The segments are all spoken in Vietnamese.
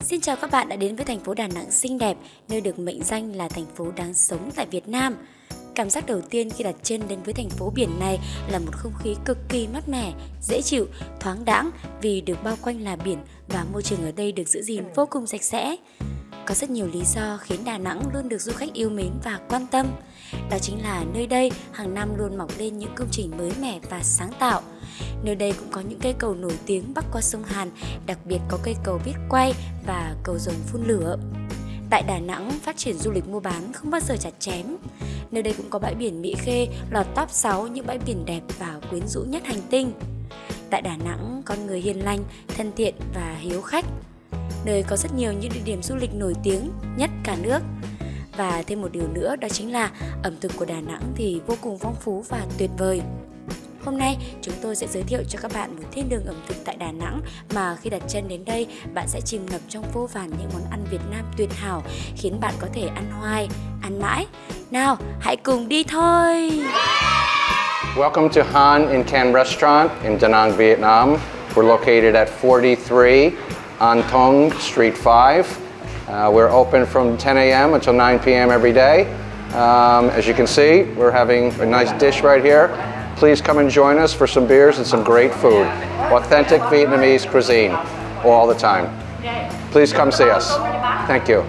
Xin chào các bạn đã đến với thành phố Đà Nẵng xinh đẹp, nơi được mệnh danh là thành phố đáng sống tại Việt Nam. Cảm giác đầu tiên khi đặt chân đến với thành phố biển này là một không khí cực kỳ mát mẻ, dễ chịu, thoáng đãng vì được bao quanh là biển và môi trường ở đây được giữ gìn vô cùng sạch sẽ. Có rất nhiều lý do khiến Đà Nẵng luôn được du khách yêu mến và quan tâm. Đó chính là nơi đây hàng năm luôn mọc lên những công trình mới mẻ và sáng tạo. Nơi đây cũng có những cây cầu nổi tiếng bắc qua sông Hàn, đặc biệt có cây cầu biết quay và cầu rồng phun lửa. Tại Đà Nẵng, phát triển du lịch mua bán không bao giờ chặt chém. Nơi đây cũng có bãi biển Mỹ Khê lọt top 6 những bãi biển đẹp và quyến rũ nhất hành tinh. Tại Đà Nẵng, con người hiền lành, thân thiện và hiếu khách. Nơi có rất nhiều những địa điểm du lịch nổi tiếng nhất cả nước. Và thêm một điều nữa đó chính là ẩm thực của Đà Nẵng thì vô cùng phong phú và tuyệt vời. Hôm nay chúng tôi sẽ giới thiệu cho các bạn một thiên đường ẩm thực tại Đà Nẵng mà khi đặt chân đến đây bạn sẽ chìm ngập trong vô vàn những món ăn Việt Nam tuyệt hảo khiến bạn có thể ăn hoài, ăn mãi. Nào, hãy cùng đi thôi! Welcome to Han in Can Restaurant in Da Nang, Vietnam. We're located at 43 An Thong Street 5. We're open from 10 a.m. until 9 p.m. every day. As you can see, we're having a nice dish right here. Please come and join us for some beers and some great food. Authentic Vietnamese cuisine all the time. Please come see us. Thank you.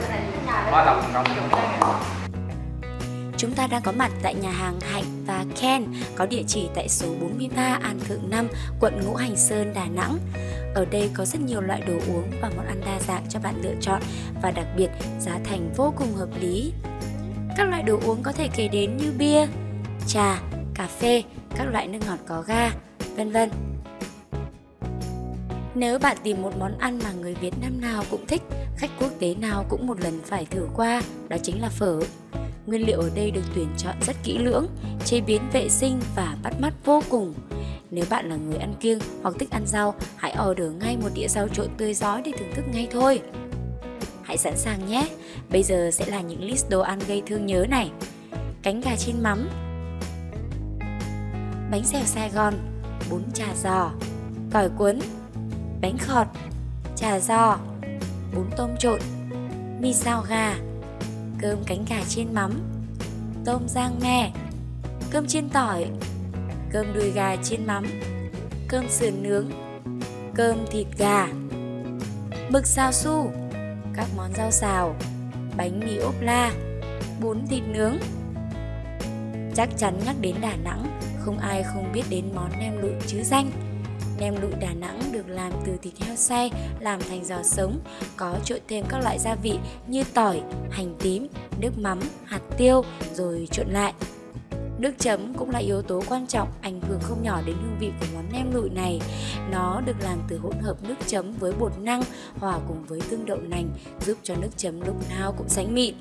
Chúng ta đang có mặt tại nhà hàng Hạnh và Ken có địa chỉ tại số 43 An Thượng 5, quận Ngũ Hành Sơn, Đà Nẵng. Ở đây có rất nhiều loại đồ uống và món ăn đa dạng cho bạn lựa chọn và đặc biệt giá thành vô cùng hợp lý. Các loại đồ uống có thể kể đến như bia, trà, cà phê, các loại nước ngọt có ga, vân vân. Nếu bạn tìm một món ăn mà người Việt Nam nào cũng thích, khách quốc tế nào cũng một lần phải thử qua, đó chính là phở. Nguyên liệu ở đây được tuyển chọn rất kỹ lưỡng, chế biến vệ sinh và bắt mắt vô cùng. Nếu bạn là người ăn kiêng hoặc thích ăn rau, hãy order ngay một đĩa rau trộn tươi rói để thưởng thức ngay thôi. Hãy sẵn sàng nhé, bây giờ sẽ là những list đồ ăn gây thương nhớ này. Cánh gà chiên mắm, bánh xèo Sài Gòn, bún chả giò, tỏi cuốn, bánh khọt, chả giò, bún tôm trộn, mì xào gà, cơm cánh gà chiên mắm, tôm rang me, cơm chiên tỏi, cơm đùi gà chiên mắm, cơm sườn nướng, cơm thịt gà, mực xào su, các món rau xào, bánh mì ốp la, bún thịt nướng. Chắc chắn nhắc đến Đà Nẵng, không ai không biết đến món nem lụi trứ danh. Nem lụi Đà Nẵng được làm từ thịt heo xay làm thành giò sống, có trộn thêm các loại gia vị như tỏi, hành tím, nước mắm, hạt tiêu rồi trộn lại. Nước chấm cũng là yếu tố quan trọng ảnh hưởng không nhỏ đến hương vị của món nem lụi này. Nó được làm từ hỗn hợp nước chấm với bột năng hòa cùng với tương đậu nành giúp cho nước chấm lúc nào cũng sánh mịn.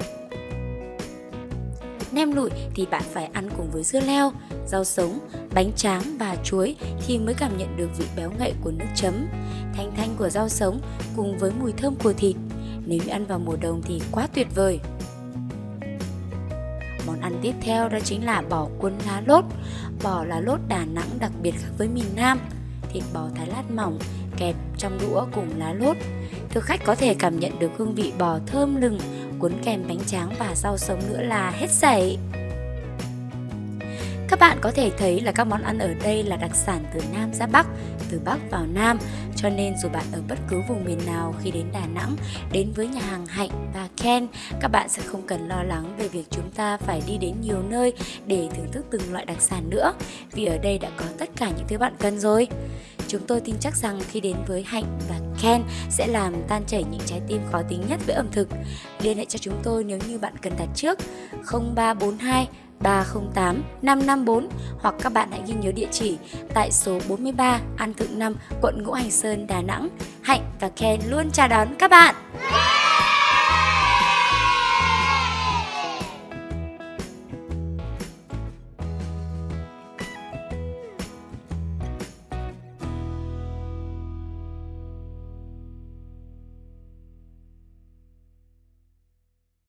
Nem lụi thì bạn phải ăn cùng với dưa leo, rau sống, bánh tráng và chuối thì mới cảm nhận được vị béo ngậy của nước chấm, thanh thanh của rau sống cùng với mùi thơm của thịt. Nếu như ăn vào mùa đông thì quá tuyệt vời. Món ăn tiếp theo đó chính là bò cuốn lá lốt. Bò lá lốt Đà Nẵng đặc biệt khác với miền Nam. Thịt bò thái lát mỏng kẹp trong đũa cùng lá lốt. Thực khách có thể cảm nhận được hương vị bò thơm lừng, cuốn kèm bánh tráng và rau sống nữa là hết sảy. Các bạn có thể thấy là các món ăn ở đây là đặc sản từ Nam ra Bắc, từ Bắc vào Nam. Cho nên dù bạn ở bất cứ vùng miền nào khi đến Đà Nẵng, đến với nhà hàng Hạnh và Ken, các bạn sẽ không cần lo lắng về việc chúng ta phải đi đến nhiều nơi để thưởng thức từng loại đặc sản nữa, vì ở đây đã có tất cả những thứ bạn cần rồi. Chúng tôi tin chắc rằng khi đến với Hạnh và Ken sẽ làm tan chảy những trái tim khó tính nhất với ẩm thực. Liên hệ cho chúng tôi nếu như bạn cần đặt trước 0342 308 554 hoặc các bạn hãy ghi nhớ địa chỉ tại số 43 An Thượng 5, quận Ngũ Hành Sơn, Đà Nẵng. Hạnh và Ken luôn chào đón các bạn.